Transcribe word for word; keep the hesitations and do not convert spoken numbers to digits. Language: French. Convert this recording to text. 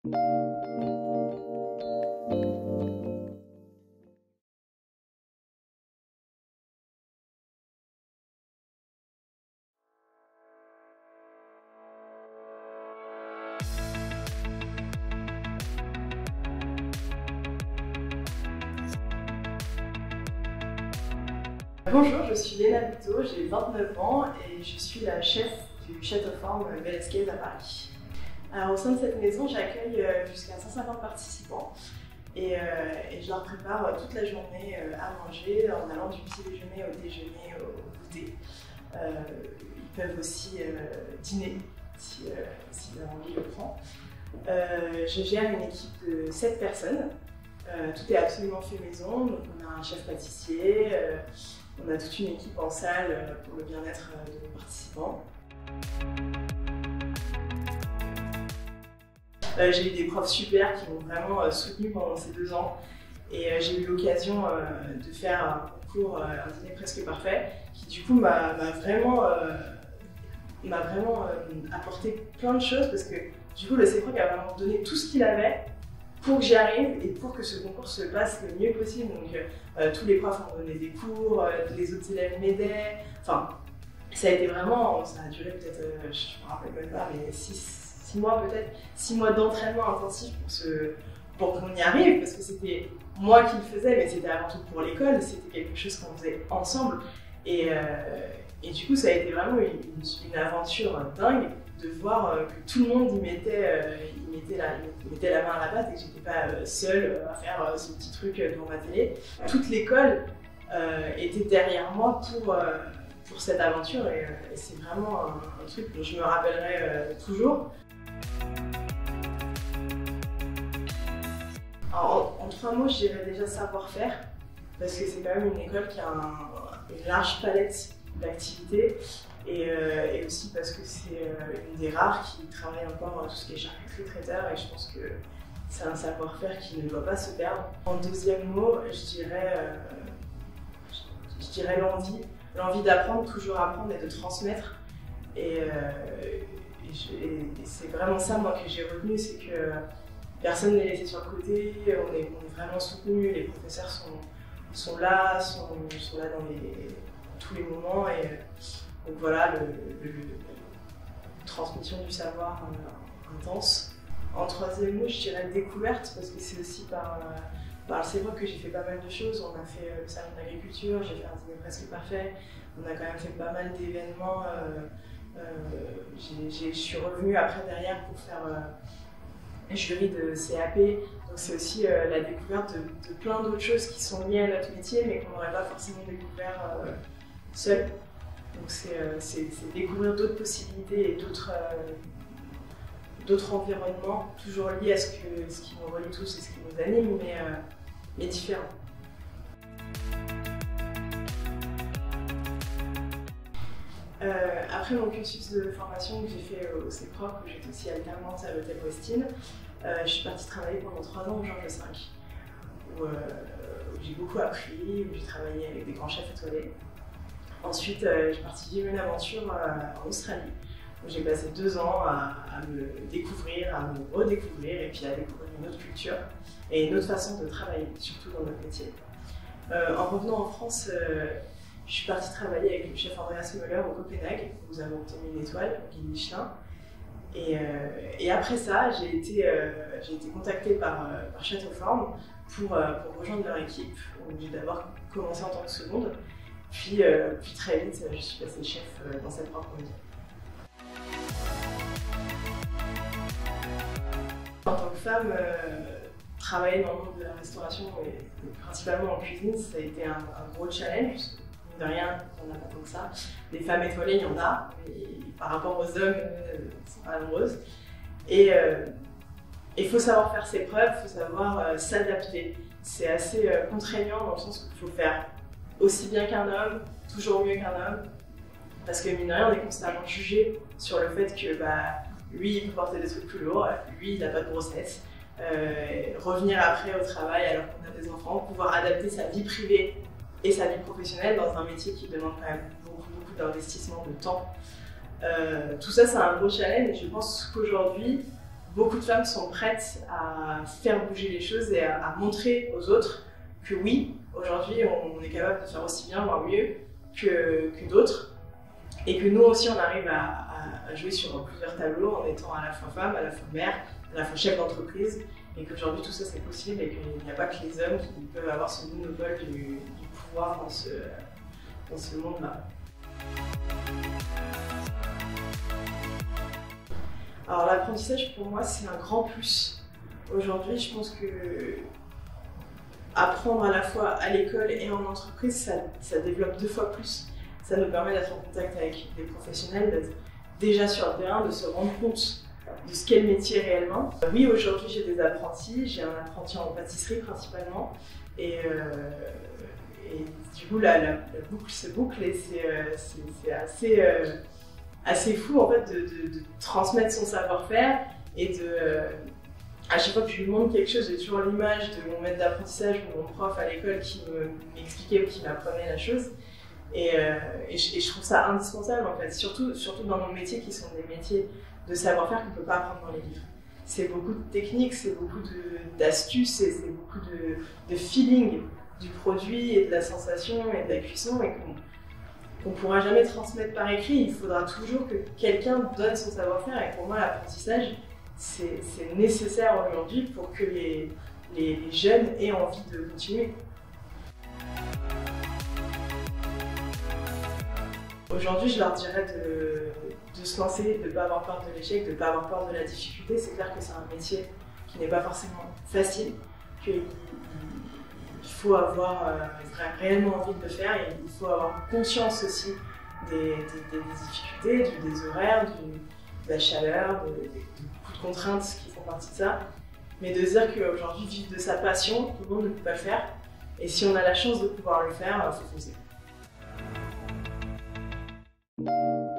Bonjour, je suis Léna Buteau, j'ai vingt-neuf ans et je suis la chef du Château Forme Belle Escape à Paris. Alors, au sein de cette maison, j'accueille jusqu'à cent cinquante participants et, euh, et je leur prépare toute la journée à manger en allant du petit déjeuner au déjeuner au goûter. Euh, ils peuvent aussi euh, dîner si, euh, si leur envie le prend. Euh, je gère une équipe de sept personnes. Euh, tout est absolument fait maison, donc on a un chef pâtissier, euh, on a toute une équipe en salle euh, pour le bien-être euh, de nos participants. Euh, j'ai eu des profs super qui m'ont vraiment euh, soutenue pendant ces deux ans et euh, j'ai eu l'occasion euh, de faire un concours, euh, un dîner presque parfait, qui du coup m'a vraiment, euh, m'a vraiment euh, apporté plein de choses parce que du coup le C P R O C a vraiment donné tout ce qu'il avait pour que j'y arrive et pour que ce concours se passe le mieux possible. Donc euh, tous les profs ont donné des cours, euh, les autres élèves m'aidaient. Enfin, ça a été vraiment, ça a duré peut-être, euh, je ne me rappelle même pas, mais six mois peut-être, six mois d'entraînement intensif pour, ce, pour qu'on y arrive, parce que c'était moi qui le faisais, mais c'était avant tout pour l'école, c'était quelque chose qu'on faisait ensemble. Et, euh, et du coup, ça a été vraiment une, une, une aventure dingue de voir euh, que tout le monde y mettait, euh, y mettait, la, y mettait la main à la pâte et que j'étais pas euh, seule à faire euh, ce petit truc euh, devant ma télé. Toute l'école euh, était derrière moi pour, euh, pour cette aventure et, euh, et c'est vraiment un, un truc dont je me rappellerai euh, toujours. Alors, en, en trois mots, je dirais déjà savoir-faire, parce que c'est quand même une école qui a un, une large palette d'activités. Et, euh, et aussi parce que c'est euh, une des rares qui travaille encore dans tout ce qui est charcuterie traiteur et je pense que c'est un savoir-faire qui ne doit pas se perdre. En deuxième mot, je dirais, euh, je, je dirais l'envie, l'envie d'apprendre, toujours apprendre et de transmettre. Et, euh, et, et c'est vraiment ça moi que j'ai retenu, c'est que personne n'est laissé sur le côté, on est, on est vraiment soutenu, les professeurs sont, sont là, sont, sont là dans les, tous les moments. Et, donc voilà, le, le, le, la transmission du savoir euh, intense. En troisième mot, je dirais découverte, parce que c'est aussi par, euh, par le C P R O C que j'ai fait pas mal de choses. On a fait euh, le salon de l'agriculture, j'ai fait un dîner presque parfait. On a quand même fait pas mal d'événements. Euh, euh, je suis revenue après derrière pour faire euh, jury de C A P. Donc c'est aussi euh, la découverte de, de plein d'autres choses qui sont liées à notre métier, mais qu'on n'aurait pas forcément découvert euh, seul. Donc c'est euh, découvrir d'autres possibilités et d'autres euh, environnements, toujours liés à ce, que, ce qui nous relie tous et ce qui nous anime, mais, euh, mais différents. Euh, après mon cursus de formation que j'ai fait au C P R O C, où j'étais aussi alternante à l'hôtel Westin, euh, je suis partie travailler pendant trois ans au Georges cinq, où, euh, où j'ai beaucoup appris, où j'ai travaillé avec des grands chefs étoilés. Ensuite, euh, je suis partie vivre une aventure euh, en Australie, où j'ai passé deux ans à, à me découvrir, à me redécouvrir et puis à découvrir une autre culture et une autre façon de travailler, surtout dans notre métier. Euh, en revenant en France, euh, je suis partie travailler avec le chef Andreas Müller au Copenhague, où nous avons obtenu une étoile, au guide Michelin. Et, euh, et après ça, j'ai été, euh, j'ai été contactée par, euh, par Château Forme pour, euh, pour rejoindre leur équipe. J'ai d'abord commencé en tant que seconde. Puis, euh, puis très vite, je suis passée chef euh, dans cette propre vie. En tant que femme, euh, travailler dans le monde de la restauration et principalement en cuisine, ça a été un, un gros challenge, parce que mine de rien, il n'y en a pas tant que ça. Des femmes étoilées, il y en a, mais par rapport aux hommes, euh, elles ne sont pas nombreuses. Et euh, il faut savoir faire ses preuves, il faut savoir euh, s'adapter. C'est assez euh, contraignant dans le sens qu'il faut faire aussi bien qu'un homme, toujours mieux qu'un homme, parce que mine de rien, on est constamment jugé sur le fait que bah, lui, il peut porter des trucs plus lourds, lui, il n'a pas de grossesse. Euh, revenir après au travail alors qu'on a des enfants, pouvoir adapter sa vie privée et sa vie professionnelle dans un métier qui demande quand même beaucoup, beaucoup d'investissement de temps. Euh, tout ça, c'est un gros challenge et je pense qu'aujourd'hui, beaucoup de femmes sont prêtes à faire bouger les choses et à, à montrer aux autres que oui, aujourd'hui on est capable de faire aussi bien, voire mieux que, que d'autres, et que nous aussi on arrive à, à, à jouer sur plusieurs tableaux en étant à la fois femme, à la fois mère, à la fois chef d'entreprise, et qu'aujourd'hui tout ça c'est possible et qu'il n'y a pas que les hommes qui peuvent avoir ce monopole du, du pouvoir dans ce, dans ce monde-là. Alors l'apprentissage pour moi c'est un grand plus. Aujourd'hui je pense que apprendre à la fois à l'école et en entreprise ça, ça développe deux fois plus. Ça nous permet d'être en contact avec des professionnels, d'être déjà sur le terrain, de se rendre compte de ce qu'est le métier réellement. Oui, aujourd'hui j'ai des apprentis, j'ai un apprenti en pâtisserie principalement, et, euh, et du coup la, la, la boucle se boucle et c'est euh, assez, euh, assez fou en fait de, de, de transmettre son savoir-faire et de... Euh, à chaque fois que je lui montre quelque chose, j'ai toujours l'image de mon maître d'apprentissage ou mon prof à l'école qui m'expliquait ou qui m'apprenait la chose. Et, euh, et, je, et je trouve ça indispensable en fait, surtout, surtout dans nos métiers qui sont des métiers de savoir-faire qu'on ne peut pas apprendre dans les livres. C'est beaucoup de techniques, c'est beaucoup d'astuces, c'est beaucoup de, de feeling du produit et de la sensation et de la cuisson et qu'on ne pourra jamais transmettre par écrit. Il faudra toujours que quelqu'un donne son savoir-faire et pour moi l'apprentissage c'est nécessaire aujourd'hui pour que les, les, les jeunes aient envie de continuer. Aujourd'hui, je leur dirais de, de se lancer, de ne pas avoir peur de l'échec, de ne pas avoir peur de la difficulté. C'est clair que c'est un métier qui n'est pas forcément facile, qu'il il faut avoir euh, réellement envie de le faire et il faut avoir conscience aussi des, des, des difficultés, du, des horaires, du, de la chaleur, de, de, de beaucoup de contraintes qui font partie de ça. Mais de dire qu'aujourd'hui, vivre de sa passion, tout le monde ne peut pas le faire. Et si on a la chance de pouvoir le faire, il faut foncer.